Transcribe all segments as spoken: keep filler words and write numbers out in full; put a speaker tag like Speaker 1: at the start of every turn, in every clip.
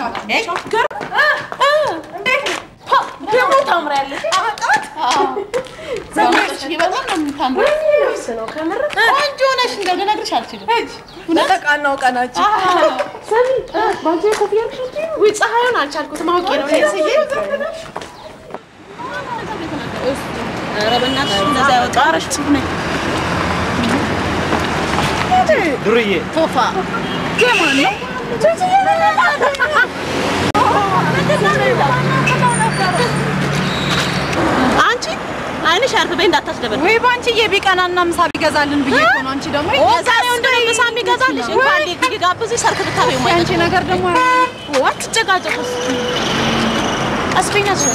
Speaker 1: ችግር እንዴት ነው ደግሞ ታምራለች አበቃት ዘመች ይበጣም ነው ታምራለች ነው ከምር አንጆ ነሽ እንደገና ግርሽ አልችልም ለተቃናው ቀናች ሰሚ ባንቺ ኮፊያሽ ወይ ፀሐዩን አልቻልኩትም አውቄ ነው ለይስዬ ኧረ በእናትሽ እንደዛ ያወጣሽ ነኝ
Speaker 2: ዱርዬ
Speaker 1: ቶፋ ከማን ነው ቱቱዬ አንቺ አይንሽ አርፈበይ እንዳታስደበል ወይ ባንቺዬ ቢቀናና ምሳ ቢገዛልን ብዬ እኮ ነው አንቺ ደግሞ ዛሬው እንደው ምሳ የሚገዛልሽ እንኳን ሊጋብዝ ሰርክ ብታበዩ ማለት አንቺ ነገር ደግሞ ዋት ተጨቃጨቁስ አስፈኛሽ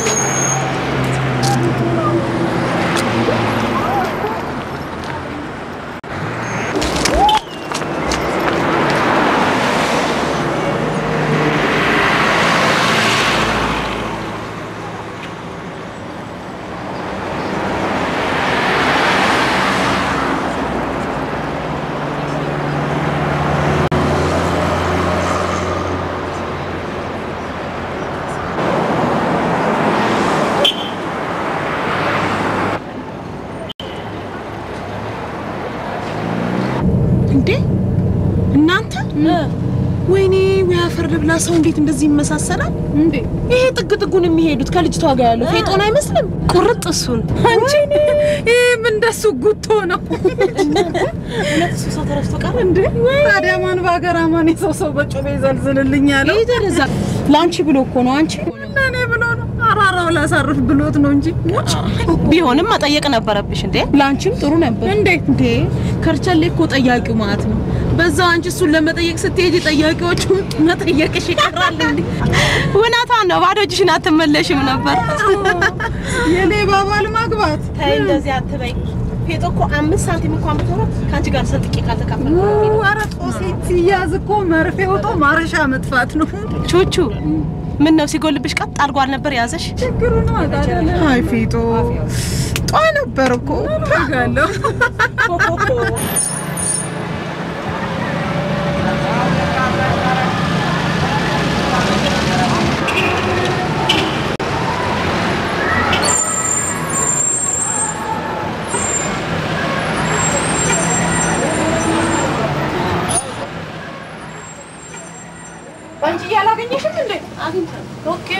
Speaker 1: ወይኔ ወያፈር ልብላ ሰው እንዴት እንደዚህ ይመሳሰላል እንዴ ይሄ ጥግ ጥጉን የሚሄዱት ከልጅቷ ጋር ያለው ፌጦን አይመስልም ቁርጥ እሱን አንቺ ይሄ ምን እንደሱ ጉቶ ነው ለሱ ሰው ተረስቶ ቀረ እንዴ ታዲያ ማን ባገራማን ሰው ሰው በጮቤ ይዘልዝልልኝ ያለው ይደረዛ ላንቺ ብሎ እኮ ነው አንቺ እኔ ብሎ ነው አራራው ላሳርፍ ብሎት ነው እንጂ ሙጭ ቢሆንም መጠየቅ ነበረብሽ እንዴ ላንቺም ጥሩ ነበር እንዴ እንዴ ከርቸሌ እኮ ጠያቂው ማለት ነው በዛው አንቺ እሱን ለመጠየቅ ስትሄጂ ጠያቂዎቹ መጠየቅሽ ይቀራል እንዴ ወናታ ነው ባዶ እጅሽን አትመለሽም ነበር የኔ ባባል ማግባት ታይ እንደዚህ አትበይ ፌጦኮ አምስት ሳንቲም እንኳን ብትሆን ካንቺ ጋር ሰጥቂ ካልተካፈለ ነው ኧረ ጦሴት ሲያዝ እኮ መርፌ ወጦ ማረሻ መጥፋት ነው ቹቹ ምን ነው ሲጎልብሽ ቀጥ አድርጓል ነበር ያዘሽ ችግሩ ነው አይደል አይ ፌጦ ጧ ነበር እኮ ታጋለው አንቺ ያላገኘሽም እንዴ አግኝተን ኦኬ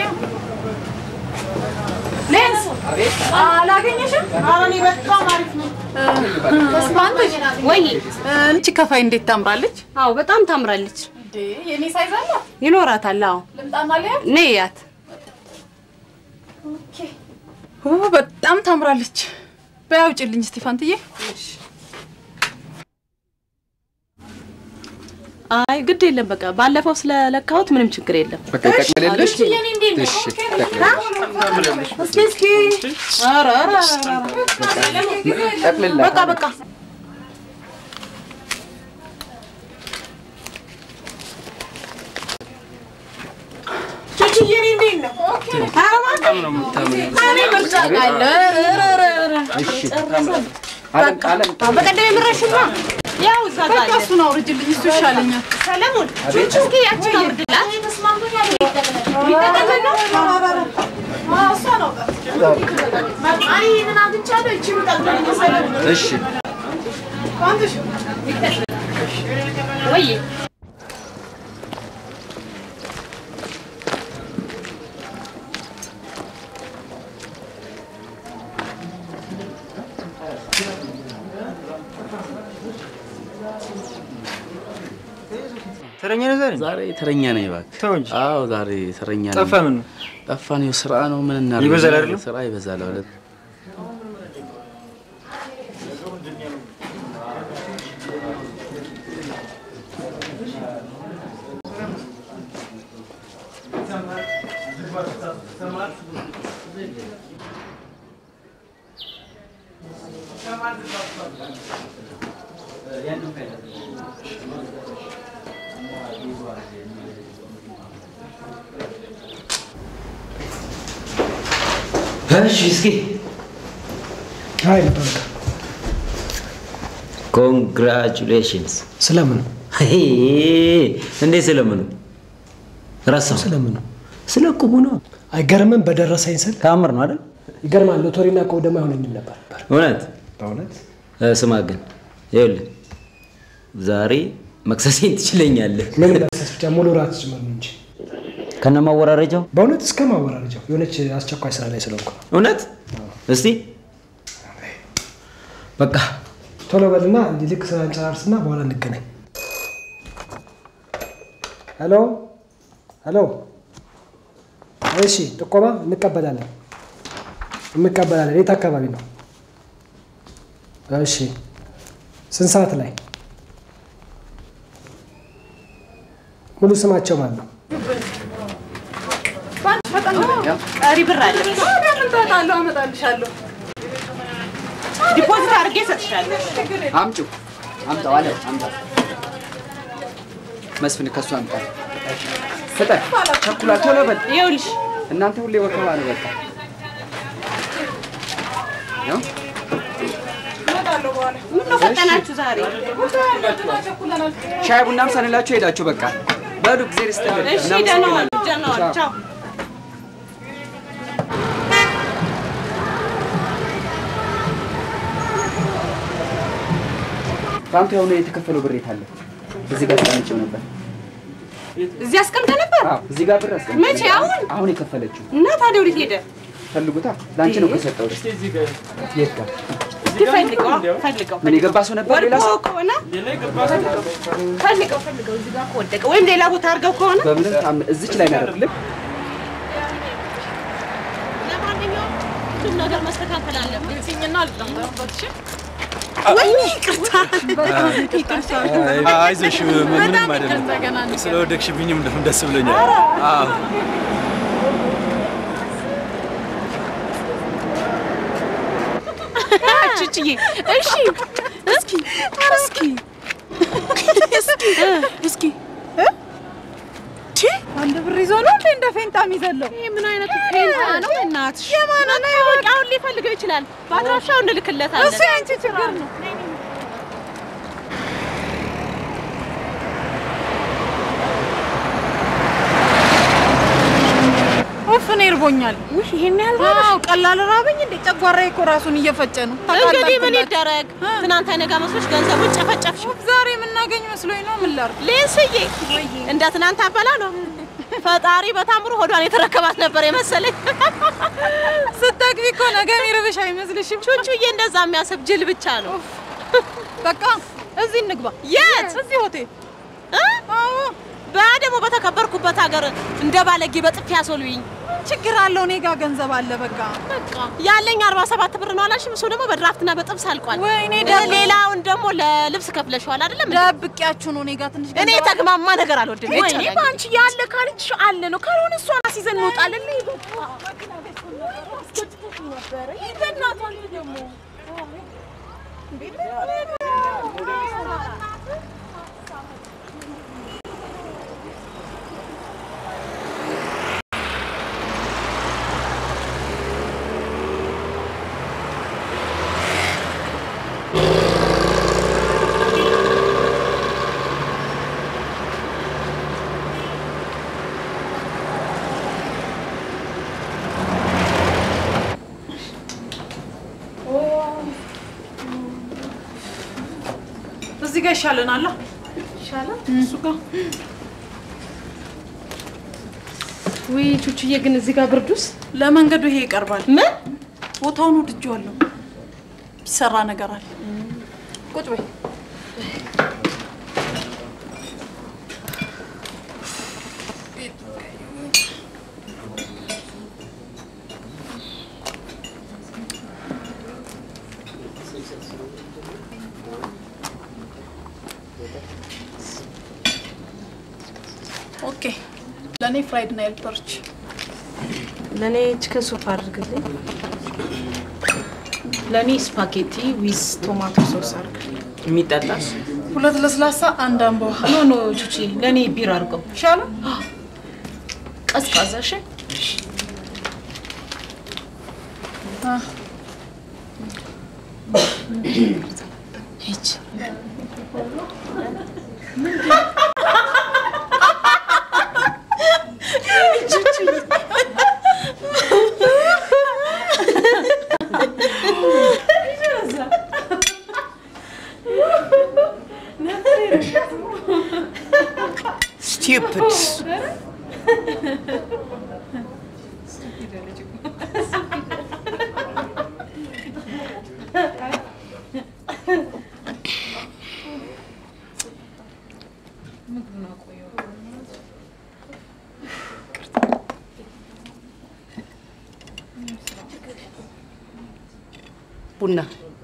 Speaker 1: ሌንስ አላገኘሽም አራኒ በጣም አሪፍ ነው ተስማንተሽ ወይ አንቺ ከፋይ እንዴት ታምራለች አው በጣም ታምራለች እንዴ የኔ ሳይዝ አለ ይኖራታል አው ልምጣና ለያ ነያት ኦኬ ኦ በጣም ታምራለች በያውጭልኝ ስቲፋንትዬ እሺ አይ ግድ የለም በቃ ባለፈው ስለለካሁት ምንም ችግር የለም
Speaker 2: በቃ ተቀበለልሽ እሺ ተቀበለልሽ
Speaker 1: እስኪ እስኪ አራ አራ
Speaker 2: ተቀበለልሽ
Speaker 1: በቃ በቃ ቹቹ የኔ እንዴት ነው ኦኬ አራ በጣም ነው የምታምሪው እኔ ምርጫ አለ አራ አራ
Speaker 2: እሺ አለም አለም
Speaker 1: በቀደም ምረሽማ ያው ዛጋ አለ እሱ ነው ወርጅልኝ እሱ ይሻለኛል ሰለሞን እስኪ ያቺን አውርድላት ተስማምቶኛል ይተቀበል ነው አዎ እሷ ነው አይ ምን አግኝቻለሁ እቺ ምጣልኝ ሰለሞን
Speaker 2: እሺ
Speaker 1: አንተሽ ወይ
Speaker 2: ተረኛ ነው ዛሬ
Speaker 3: ዛሬ ተረኛ ነኝ እባክህ አዎ ዛሬ ተረኛ ነኝ
Speaker 2: ጠፋ ምን
Speaker 3: ጠፋ ነው ስራ ነው ምን እናደርግ
Speaker 2: ይበዛል አይደል
Speaker 3: ስራ ይበዛል ማለት
Speaker 4: እሺ እስኪ
Speaker 5: አይ በቃ
Speaker 4: ኮንግራቹሌሽንስ
Speaker 5: ስለምን
Speaker 4: እንዴ ስለምን ረሳው
Speaker 5: ስለምን ነው
Speaker 4: ስለቁቡ ነው
Speaker 5: አይገርምም በደረሰኝ ስል
Speaker 4: ታምር ነው አይደል
Speaker 5: ይገርማል ሎተሪና ቆብ ደማ አይሆነኝም ነበር
Speaker 4: እውነት
Speaker 5: በእውነት
Speaker 4: ስማ ግን ይኸውልህ ዛሬ መክሰሴን ትችለኛለህ
Speaker 5: ምን መክሰስ ብቻ ሙሉ ራት ጭምር እንጂ
Speaker 4: ከነማወራረጃው
Speaker 5: በእውነት እስከ ማወራረጃው የሆነች አስቸኳይ ስራ ላይ ስለሆንኩ
Speaker 4: እውነት እስቲ
Speaker 5: በቃ ቶሎ በልና እንዲልክ ስራ እንጨራርስና በኋላ እንገናኝ ሄሎ ሄሎ እሺ ጥቆማ እንቀበላለን እንቀበላለን የት አካባቢ ነው እሺ ስንት ሰዓት ላይ ሙሉ ስማቸው ማለት ነው
Speaker 1: ቀሪ ብር አለ አመጣለሁ አመጣልሻለሁ ዲፖዚት አድርጌ ሰጥሻለሁ
Speaker 2: አምጪ አምጣው አለ አምጣ መስፍን ከሱ አምጣ ፈጣ ቸኩላ ቶሎ በል
Speaker 1: ይኸውልሽ
Speaker 2: እናንተ ሁሌ ወከባ ነው በቃ ነው
Speaker 1: እመጣለሁ በኋላ ምን ፈጠናችሁ ዛሬ
Speaker 2: ሻይ ቡናም ሳንላችሁ ሄዳችሁ በቃ በሉ ጊዜ ይስተገል
Speaker 1: እሺ ደህና ዋል ደህና ዋል ቻው
Speaker 2: ባንተ የሆነ የተከፈለው ብር የታለ እዚህ ጋር ተቀምጬው ነበር
Speaker 1: እዚህ አስቀምጠ ነበር
Speaker 2: አዎ እዚህ ጋር ብር አስቀምጬ
Speaker 1: መቼ አሁን
Speaker 2: አሁን የከፈለችው
Speaker 1: እና ታዲያ ወዴት ሄደ
Speaker 2: ፈልጉታ ላንቺ ነው ከሰጠው እዚህ ጋር የት ጋር
Speaker 1: ፈልገው ፈልገው
Speaker 2: ምን የገባ ሰው ነበር ሌላ ሰው
Speaker 1: ከሆነ ፈልገው ፈልገው እዚህ ጋር ከወደቀ ወይም ሌላ ቦታ አድርገው ከሆነ
Speaker 2: በምን እዚች ላይ ያደርግልህ
Speaker 1: ለማንኛውም ሁሉም ነገር መስተካከል አለበት እዚህና አልጠምጣምባትሽ ወይኔ ይቅርታ
Speaker 6: አይዞሽ ምንም አይደለም ስለወደቅሽብኝም ደስ ብሎኛል አዎ
Speaker 1: ቹቹዬ እሺ እስኪ እስኪ እስኪ እስኪ ቲ አንድ ብር ይዞ ነው እንደ እንደ ፌንታ የሚዘለው ይሄ ምን አይነት ፌንታ ነው እናትሽ የማን ነው ያውቃው ሊፈልገው ይችላል ባድራሻው እንልክለታለን እሱ አንቺ ችግር ነው ወፍኔ ይርቦኛል ውይ ይሄን ያልራበሽ አው ቀላል ራበኝ እንደ ጨጓራዬ እኮ ራሱን እየፈጨ ነው እንግዲህ ምን ይደረግ ትናንት አይነጋ መስሎሽ ገንዘቡን ጨፈጨፍሽ ዛሬ የምናገኝ መስሎኝ ነው ምን ላድርግ ሌንስዬ እንደ ትናንት አበላ ነው ፈጣሪ በታምሩ ሆዷን የተረከባት ነበር የመሰለኝ ስትግቢ እኮ ነገ የሚርብሽ አይመስልሽም ቹቹዬ እንደዛ የሚያስብ ጅል ብቻ ነው በቃ እዚህ እንግባ የት እዚህ ሆቴል አዎ ባደሞ በተከበርኩበት ሀገር እንደ ባለጌ በጥፊ ያሶሉኝ ችግር አለው እኔ ጋር ገንዘብ አለ በቃ በቃ ያለኝ አርባ ሰባት ብር ነው አላልሽም እሱ ደግሞ በድራፍትና በጥብስ አልቋል ወይኔ ሌላውን ደግሞ ለልብስ ከፍለሽዋል አይደለም ደብቂያችሁ ነው እኔ ጋር ትንሽ እኔ ተግማማ ነገር አልወድም ወይኔ ባንቺ ያለ ካልሽ አለ ነው ካልሆነ እሷን አስይዘን እንወጣለን ይበናታል ደግሞ እዚህ ጋር ይሻለናል ይሻላል እሱ ጋር ወይ ቹቹዬ ግን እዚህ ጋር ብርዱስ ለመንገዱ ይሄ ይቀርባል ምን ቦታውን ወድጄዋለሁ ይሰራ ነገር አለ ቁጭ በይ ኦኬ ለኔ ፍራይድ ናይል ፐርች ለኔ ቺከን ሱፕ አድርግልኝ ለኔ ስፓጌቲ ዊዝ ቶማቶ ሶስ አድርግልኝ
Speaker 3: የሚጠጣስ
Speaker 1: ሁለት ለስላሳ አንድ አምቦ ኖ ኖ ቹቺ ለኔ ቢራ አድርገው ሻላ ቀዝቃዛ እሺ አ ሂጅ ቡና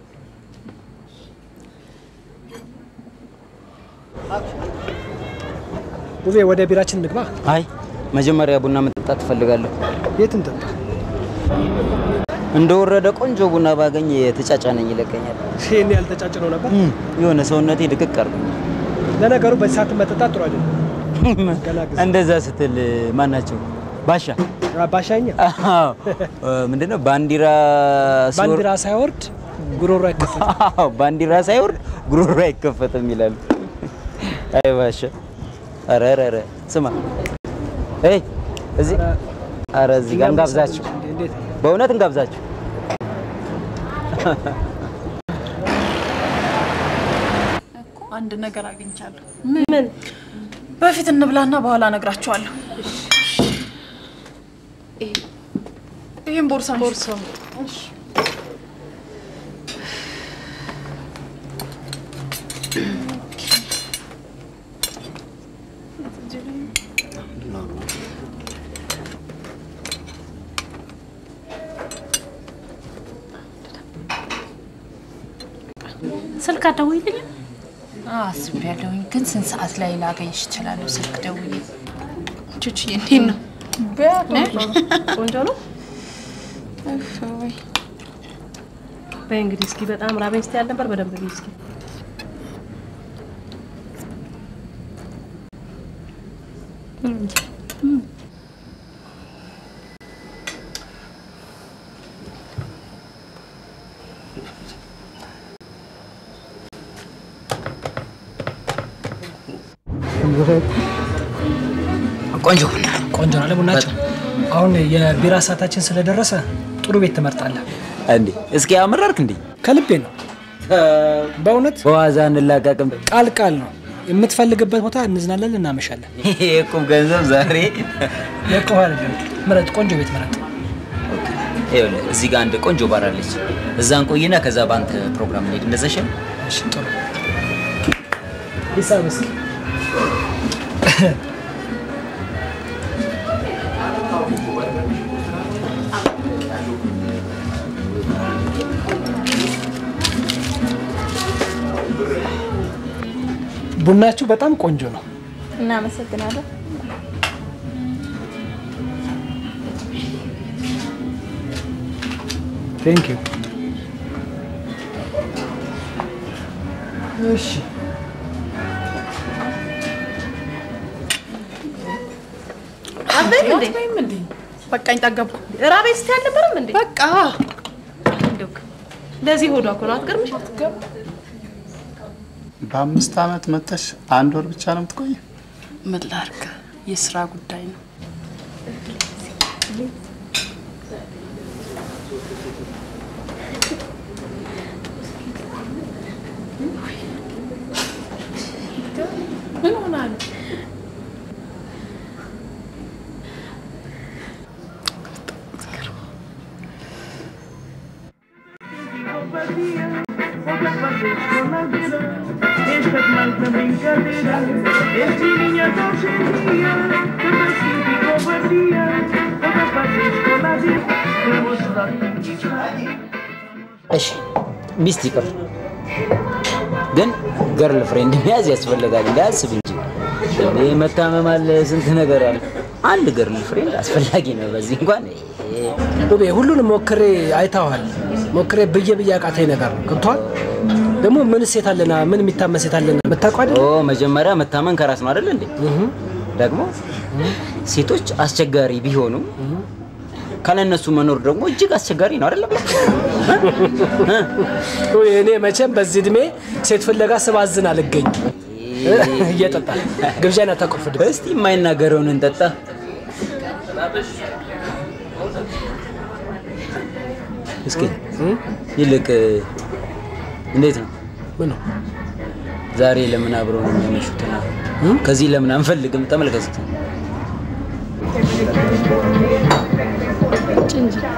Speaker 5: ውቤ ወደ ቢራችን እንግባ።
Speaker 4: አይ መጀመሪያ ቡና መጠጣት ፈልጋለሁ።
Speaker 5: የት እንጠጣ?
Speaker 4: እንደወረደ ቆንጆ ቡና ባገኝ የተጫጫነኝ ይለቀኛል።
Speaker 5: ሼን ያልተጫጭነው ነበር
Speaker 4: የሆነ ሰውነቴ ድቅቅ አርጎ።
Speaker 5: ለነገሩ በሰዓት መጠጣት ጥሩ አይደለም።
Speaker 4: እንደዛ ስትል ማናቸው? ባሻ
Speaker 5: ባሻኛ
Speaker 4: አዎ ምንድነው ባንዲራ
Speaker 5: ባንዲራ ሳይወርድ ጉሮሮ አይከፈትም።
Speaker 4: አዎ ባንዲራ ሳይወርድ ጉሮሮ አይከፈትም ይላሉ። አይ ባሻ ኧረ ኧረ ስማ እይ እዚህ ኧረ እዚህ ጋር እንጋብዛችሁ በእውነት እንጋብዛችሁ
Speaker 7: እኮ አንድ ነገር አግኝቻለሁ ምን በፊት እንብላና በኋላ ነግራችኋለሁ ይሄን ቦርሳ ቦርሳ እሺ
Speaker 1: ስልክ አደውይልኝ
Speaker 7: አስቤያለሁኝ ግን ስንት ሰዓት ላይ ላገኝሽ እችላለሁ ስልክ ደውዬ
Speaker 1: ቹቺ እንዴት ነው ቆንጆ ነው
Speaker 7: ወይ
Speaker 1: በእንግዲህ እስኪ በጣም ራበኝ እስቲ ያል ነበር በደንብ ቢይ እስኪ
Speaker 4: ቆንጆ ቡና
Speaker 5: ቆንጆ ነው ለቡናችን። አሁን የቢራ ሰዓታችን ስለደረሰ ጥሩ ቤት ትመርጣለህ
Speaker 4: እንዴ? እስኪ አመረርክ እንዴ?
Speaker 5: ከልቤ ነው በእውነት
Speaker 4: በዋዛ እንላቀቅም።
Speaker 5: ቃል ቃል ነው የምትፈልግበት ቦታ እንዝናለን እናመሻለን።
Speaker 4: ይሄ ቁም ገንዘብ ዛሬ
Speaker 5: ለቆሃል ምረጥ፣ ቆንጆ ቤት ምረጥ።
Speaker 4: ይኸውልህ እዚህ ጋር አንድ ቆንጆ ባር አለች። እዛን ቆይና ከዛ ባንክ ፕሮግራም እንሄድ እንደዘሽ።
Speaker 5: እሺ ጥሩ ሂሳብ እስኪ ቡናችሁ በጣም ቆንጆ ነው።
Speaker 7: እናመሰግናለን።
Speaker 5: Thank you. እሺ
Speaker 1: አበይ እንዴ
Speaker 7: እንዴ በቃኝ ጠገብኩ።
Speaker 1: ራበኝ እስቲ አልነበረም እንዴ?
Speaker 7: በቃ
Speaker 1: እንደው ለዚህ ሆዷ እኮ ነው አትገርምሽ?
Speaker 8: በአምስት አመት መተሽ አንድ ወር ብቻ ነው የምትቆይ?
Speaker 7: ምን ላድርግ የስራ ጉዳይ ነው። ምን ሆናል?
Speaker 4: እሺ ሚስት ይቅር ግን ገርል ፍሬንድ መያዝ ያስፈልጋል እንዳያስብ እንጂ እኔ መታመም አለ ስንት ነገር አለ። አንድ ገርል ፍሬንድ አስፈላጊ ነው። በዚህ እንኳን
Speaker 5: ውቤ ሁሉንም ሞክሬ አይታዋል። ሞክሬ በየ በየ አቃተኝ ነገር ነው ገብቷል። ደግሞ ምን ሴት አለና ምን የሚታመን ሴት አለና መታቋ አይደል?
Speaker 4: ኦ መጀመሪያ መታመን ከራስ ነው አይደል እንዴ? ደግሞ ሴቶች አስቸጋሪ ቢሆኑ ካለነሱ መኖር ደግሞ እጅግ አስቸጋሪ ነው አይደል?
Speaker 5: ወይ እኔ መቼም በዚህ እድሜ ሴት ፍለጋ ስባዝን አልገኝ እየጠጣ ግብዣና ተቆፍድ
Speaker 4: እስቲ የማይናገረውን እንጠጣ። እስኪ ይልቅ እንዴት ነው?
Speaker 5: ምን ነው
Speaker 4: ዛሬ ለምን አብረው ነው የሚያመሹት? ከዚህ ለምን አንፈልግም? ተመልከቱ።
Speaker 1: ጭንጂ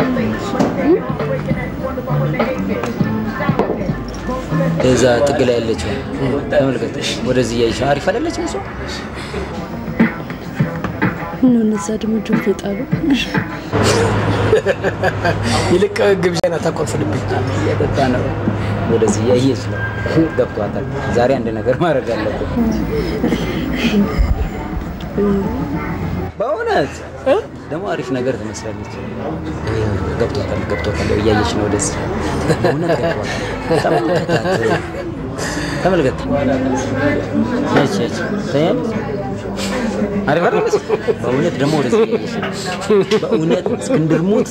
Speaker 4: እዛ ጥግ ላይ ያለችው ተመልከት ወደዚህ ያይሽ አሪፍ አይደለችም እሷ
Speaker 1: ነው እነዛ ደግሞ ጆሮ ጣሉ
Speaker 5: ይልቅ ግብዣና ታቆርፍልብኝ
Speaker 4: እየጠጣ ነው ወደዚህ ያይሽ ነው ገብቷታል ዛሬ አንድ ነገር ማድረግ አለብን በእውነት ደግሞ አሪፍ ነገር ትመስላለች ገብቷታል ገብቷታል ያይሽ ነው ወደዚህ በእውነት ገብቷታል ተመልከት እሺ እሺ ታያም አሪፍ አይደለች በእውነት ደግሞ ወደዚህ ያይሽ በእውነት እስክንድር ሙት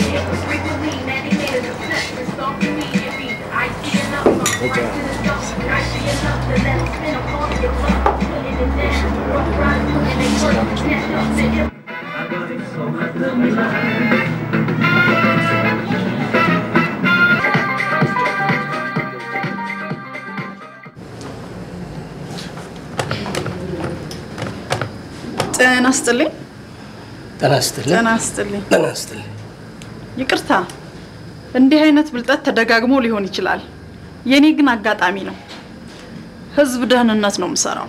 Speaker 9: ጤና ይስጥልኝ
Speaker 5: ጤና ይስጥልኝ
Speaker 9: ጤና ይስጥልኝ
Speaker 5: ጤና ይስጥልኝ
Speaker 9: ይቅርታ እንዲህ አይነት ብልጠት ተደጋግሞ ሊሆን ይችላል የኔ ግን አጋጣሚ ነው ህዝብ ደህንነት ነው የምሰራው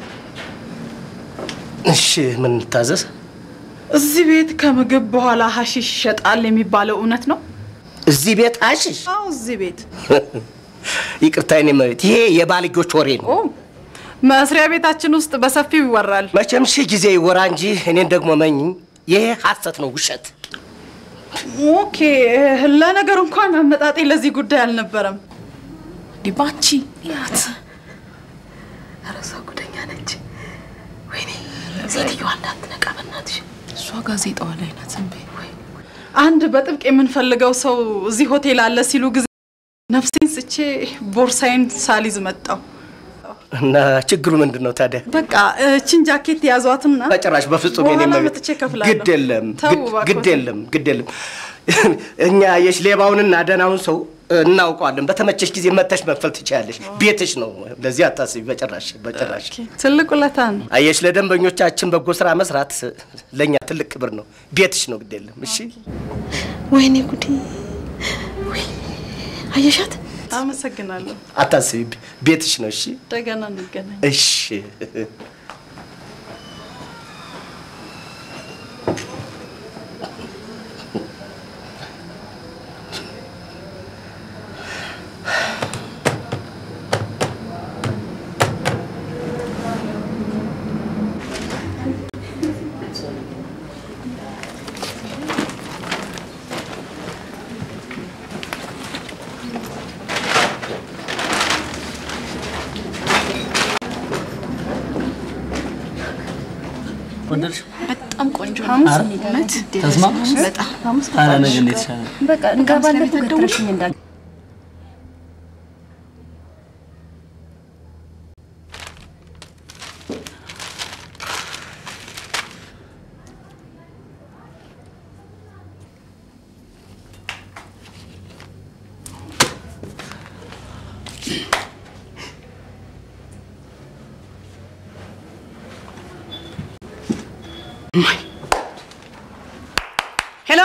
Speaker 5: እሺ ምን ታዘዝ
Speaker 9: እዚህ ቤት ከምግብ በኋላ ሐሺሽ ይሸጣል የሚባለው እውነት ነው
Speaker 5: እዚህ ቤት ሐሺሽ
Speaker 9: አዎ እዚህ ቤት
Speaker 5: ይቅርታ እኔ ማለት ይሄ የባልጆች ወሬ ነው
Speaker 9: መስሪያ ቤታችን ውስጥ በሰፊው ይወራል
Speaker 5: መቼም ሺ ጊዜ ይወራ እንጂ እኔን ደግሞ መኝ ይሄ ሐሰት ነው ውሸት
Speaker 9: ኦኬ ለነገር እንኳን አመጣጤ ለዚህ ጉዳይ አልነበረም ዲባንቺ ያት አረሳ ጉደኛ ነች ወይኔ ሴትዮ አንዳንድ ነቃ በእናትሽ እሷ ጋዜጣዋ ላይ ናት እንዴ አንድ በጥብቅ የምንፈልገው ሰው እዚህ ሆቴል አለ ሲሉ ጊዜ ነፍሴን ስቼ ቦርሳዬን ሳሊዝ መጣው
Speaker 5: እና ችግሩ ምንድነው ታዲያ
Speaker 9: በቃ እቺን ጃኬት ያዟትና
Speaker 5: በጭራሽ በፍጹም የኔ ማለት ግድ የለም ግድ የለም ግድ የለም እኛ የሽ ሌባውንና ደናውን ሰው እናውቀዋለን በተመቸሽ ጊዜ መተሽ መክፈል ትችያለሽ ቤትሽ ነው ለዚህ አታስቢ በጭራሽ በጭራሽ
Speaker 9: ትልቅ ውለታን
Speaker 5: አየሽ ለደንበኞቻችን በጎ ስራ መስራት ለኛ ትልቅ ክብር ነው ቤትሽ ነው ግድ የለም እሺ
Speaker 1: ወይኔ ጉዲ ወይ አየሻት
Speaker 9: አመሰግናለሁ
Speaker 5: አታስቢ ቤትሽ ነው እሺ
Speaker 9: ደገና እንገናኝ
Speaker 5: እሺ
Speaker 7: ወንደልሽ በጣም ቆንጆ ነው ማለት
Speaker 3: ተስማማሽ
Speaker 7: በጣም
Speaker 3: አረ ነገ እንዴት ይሻላል
Speaker 7: በቃ እንገባለን ተከትረሽኝ እንዳል
Speaker 5: ሄሎ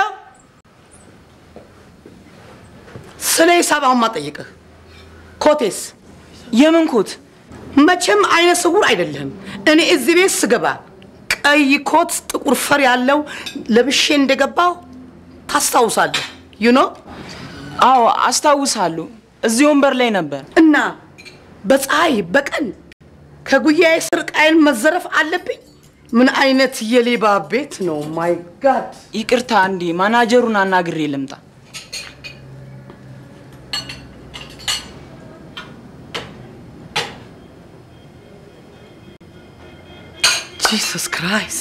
Speaker 5: ስለ ሂሳባውን ማጠየቅህ ኮቴስ የምን ኮት መቼም አይነ ስውር አይደለም እኔ እዚህ ቤት ስገባ ቀይ ኮት ጥቁር ፈር ያለው ለብሼ እንደገባው ታስታውሳለህ you know
Speaker 10: አዎ አስታውሳለሁ እዚህ ወንበር ላይ ነበር
Speaker 5: እና በፀሐይ በቀን ከጉያዬ ስር ቃይን መዘረፍ አለብኝ ምን አይነት የሌባ ቤት ነው ማይ ጋድ
Speaker 10: ይቅርታ አንዴ ማናጀሩን አናግሬ ልምጣ
Speaker 5: Jesus Christ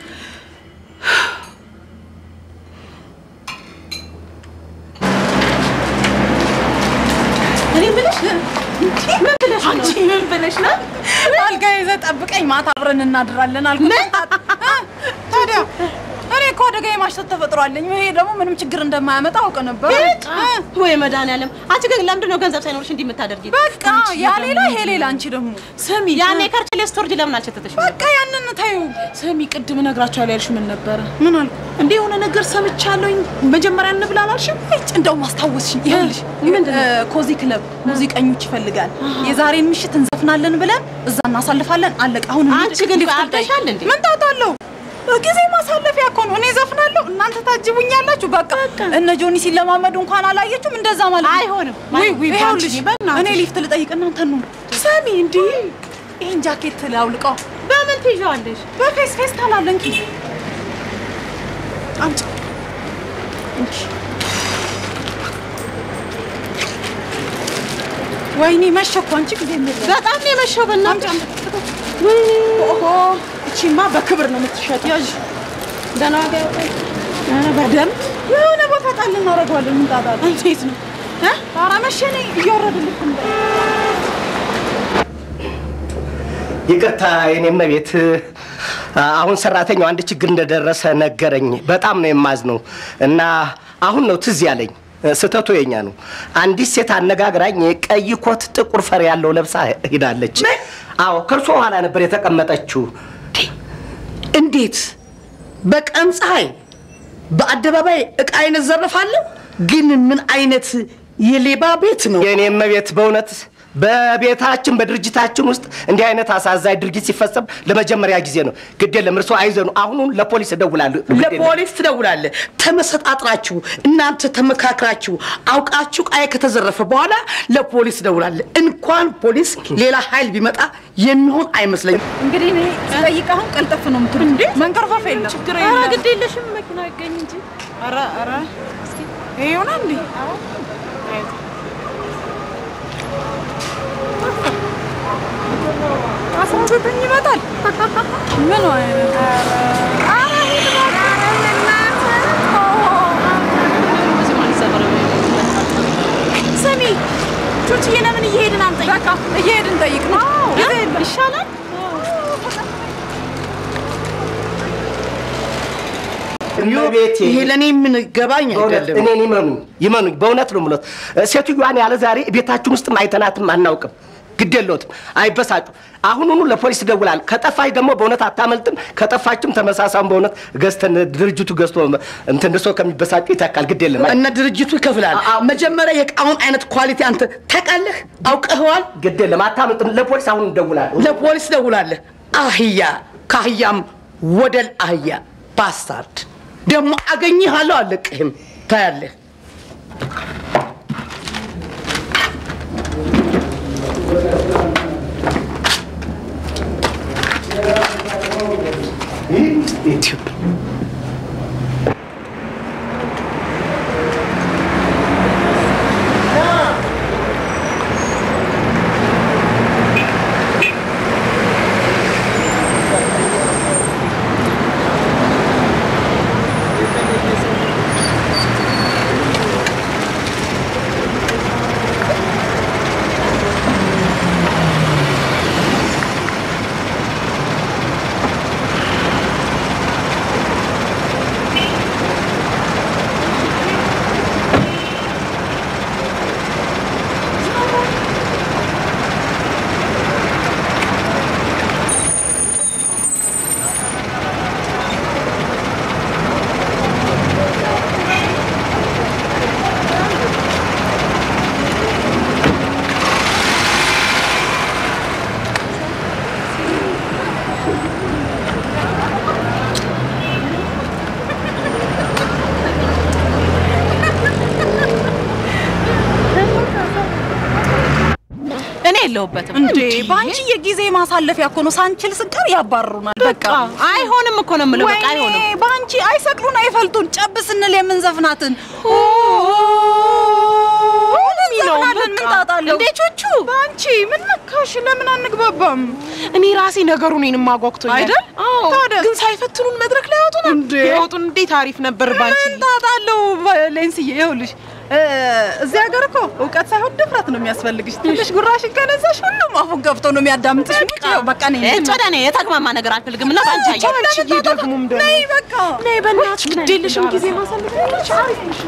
Speaker 1: እኔ ብለሽ ምን ብለሽ አንቺ ምን ብለሽ ነው
Speaker 9: አልጋ ይዘህ ጠብቀኝ ማታ አብረን እናድራለን አልኩት ታዲያ እኔ እኮ አደጋ የማሽተት ተፈጥሯልኝ ይሄ ደግሞ ምንም ችግር እንደማያመጣ አውቀ ነበር
Speaker 1: ወይ መድኃኒዓለም አንቺ ግን ለምንድን ነው ገንዘብ ሳይኖርሽ እንዲህ የምታደርጊ
Speaker 9: በቃ ያ ሌላ ይሄ ሌላ አንቺ ደግሞ
Speaker 1: ስሚ ያኔ ከርቸሌ ስቶርጅ ለምን አልሸተተሽ
Speaker 9: በቃ ያንን ታዩ
Speaker 1: ስሚ ቅድም ነግራቻለሁ ያልሽ ምን ነበር
Speaker 9: ምን አልኩ
Speaker 1: እንዴ የሆነ ነገር ሰምቻለሁ መጀመሪያ እንብላ አላልሽም
Speaker 9: እንደው ማስታወስሽኝ ይኸውልሽ ኮዚ ክለብ ሙዚቀኞች ይፈልጋል የዛሬን ምሽት እንዘፍናለን ብለን እዛ እናሳልፋለን አለቀ አሁን
Speaker 1: አንቺ ግን ሊፋልተሻል እንዴ
Speaker 9: ምን ታውቃለሁ ጊዜ ማሳለፊያ እኮ ነው እኔ ዘፍናለሁ እናንተ ታጅቡኛላችሁ በቃ እነ ጆኒ ሲለማመዱ እንኳን አላየችም እንደዛ ማለት
Speaker 1: አይሆንም
Speaker 9: ወይ ወይ ባንቺ እኔ ሊፍት ልጠይቅ እናንተ ነው
Speaker 1: ሰሚ እንዴ
Speaker 9: ይሄን ጃኬት ላውልቀው
Speaker 1: በምን ትይዣለሽ
Speaker 9: በፌስ ፌስ ታላለንኪ አንቺ ወይኔ መሸኮ አንቺ ጊዜ ምን
Speaker 1: በጣም ነው መሸው በእናትሽ ወይኔ ኦሆ እቺማ በክብር ነው የምትሸጠው ያዥ ደህና ጋር አረ በደም
Speaker 9: የሆነ ቦታ ጣል እናረጋለን ምን ታጣጣ
Speaker 1: እንዴት ነው እ
Speaker 9: ኧረ መሸኔ እያወረድልክ እንደ
Speaker 5: ይቅርታ የኔም ቤት አሁን ሰራተኛው አንድ ችግር እንደደረሰ ነገረኝ በጣም ነው የማዝነው እና አሁን ነው ትዝ ያለኝ ስተቱ የኛ ነው አንዲት ሴት አነጋግራኝ ቀይ ኮት ጥቁር ፈር ያለው ለብሳ ሄዳለች አዎ ከርሶ ኋላ ነበር የተቀመጠችው እንዴት በቀን ፀሐይ በአደባባይ እቃ አይነት ዘረፋለሁ ግን ምን አይነት የሌባ ቤት ነው የኔም ቤት በእውነት በቤታችን በድርጅታችን ውስጥ እንዲህ አይነት አሳዛኝ ድርጊት ሲፈጸም ለመጀመሪያ ጊዜ ነው ግዴ ለምርሶ አይዘኑ አሁን ለፖሊስ ደውላለሁ ለፖሊስ ትደውላለህ ተመሰጣጥራችሁ እናንተ ተመካክራችሁ አውቃችሁ ቃይ ከተዘረፈ በኋላ ለፖሊስ ደውላለህ እንኳን ፖሊስ ሌላ ኃይል ቢመጣ የሚሆን አይመስለኝም
Speaker 9: እንግዲህ እኔ ጠይቃው ቀልጠፍ ነው ምትል እንዴ መንከርፋፋ የለም
Speaker 1: ችግር የለም ኧረ ግድ የለሽም መኪና ይገኝ እንጂ
Speaker 9: ኧረ ኧረ እስኪ ይሄውና እንዴ አስራ ዘጠኝ ይመጣል ምን ወይ አረ
Speaker 1: ሰሚ ቹቺ ለምን እየሄድን አንጠይቅ
Speaker 9: በቃ እየሄድን ጠይቅ ነው
Speaker 1: ይሻላል
Speaker 5: ቤቴ ይሄ ለኔ ምን ገባኝ አይደለም እኔ ይመኑ ይመኑ በእውነት ነው ማለት ሴትዮዋን ያለ ዛሬ ቤታችን ውስጥ ማይተናትም አናውቅም ግዴለውትም አይበሳጩ አሁንኑ ለፖሊስ ደውላል ከጠፋይ ደግሞ በእውነት አታመልጥም ከጠፋችም ተመሳሳም በእውነት ገስተን ድርጅቱ ገስቶ እንትን ደሶ ከሚበሳጩ ይታካል ግዴለም እና ድርጅቱ ይከፍላል መጀመሪያ የቃውን አይነት ኳሊቲ አንተ ታቃለህ አውቀኸዋል ግዴለም አታመልጥም ለፖሊስ አሁን ደውላል ለፖሊስ ደውላል አህያ ካህያም ወደል አህያ ባስታርድ ደሞ አገኝሃለሁ አለቅህም ታያለህ ኢትዮጵያ
Speaker 1: የለውበትም
Speaker 9: እንዴ ባንቺ የጊዜ ማሳለፊያ እኮ ነው ሳንችል ስቀር ያባሩናል በቃ
Speaker 1: አይሆንም እኮ ነው የምለው በቃ አይሆንም
Speaker 9: ባንቺ አይሰቅሉን አይፈልጡን ጨብስ እንል የምንዘፍናትን
Speaker 1: ሚለውን ምንጣጣለው
Speaker 9: እንዴ ቹቹ ባንቺ ምን ነካሽ ለምን አንግባባም
Speaker 1: እኔ ራሴ ነገሩን እኔን ማጓግቶኛል
Speaker 9: አይደል
Speaker 1: አዎ ግን ሳይፈትኑን መድረክ ላይ ያወጡና ያወጡን እንዴት አሪፍ ነበር ባንቺ
Speaker 9: ምንጣጣለው ሌንስዬ ይኸውልሽ እዚህ ሀገር እኮ እውቀት ሳይሆን ድፍረት ነው የሚያስፈልግሽ ትንሽ ጉራሽን ከነዛሽ ሁሉም አፉን ከፍቶ ነው የሚያዳምጥሽ ነው በቃ ነኝ
Speaker 1: እጨዳ ነኝ የተግማማ ነገር አልፈልግም እና ባንቺ
Speaker 9: አንቺ ይደግሙም ደግሞ ነይ በቃ
Speaker 1: ነይ በእናትሽ ግዴለሽም ጊዜ ማሳለፍ ያለሽ አሪፍ ነሽ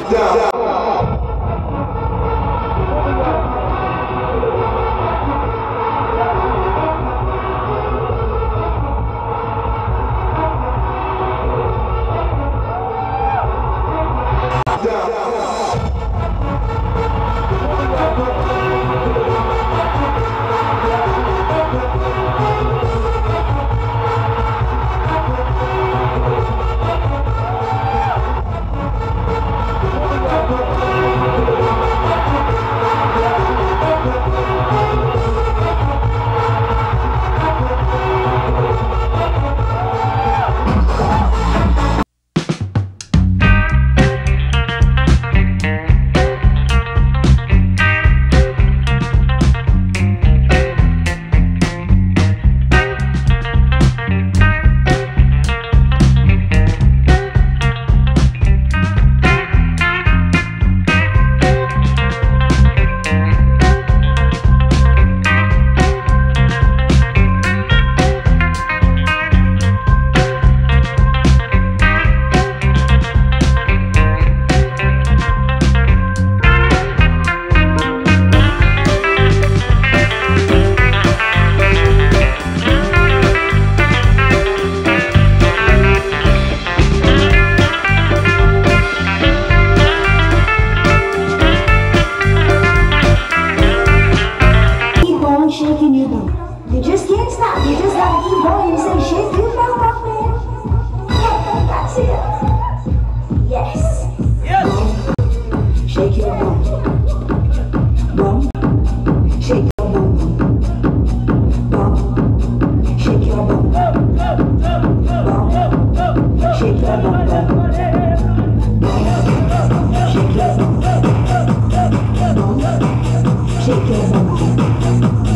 Speaker 11: Shake your bum.